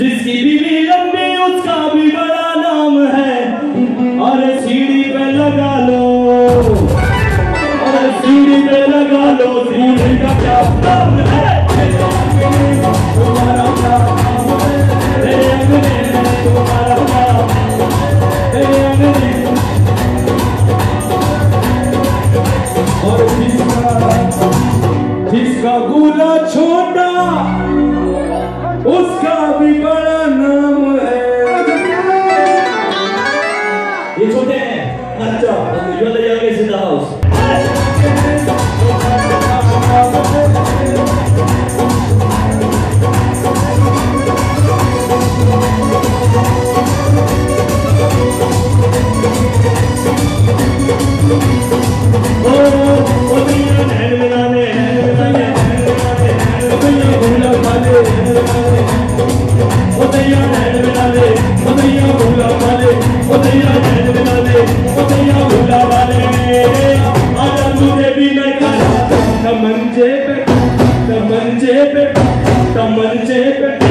जिसकी बीवी लंबी उसका भी बड़ा नाम है। और सीढ़ी पे लगा लो, और सीढ़ी पे लगा लो, सीढ़ी का क्या नाम है? तुम्हारा क्या नाम है? तेरे अंगने में तुम्हारा क्या? तेरे अंगने और जिसका गोला छोटा उसका भी बड़ा नाम है। ये छोटे हैं। अच्छा, you are the youngest in the house. मंजे पे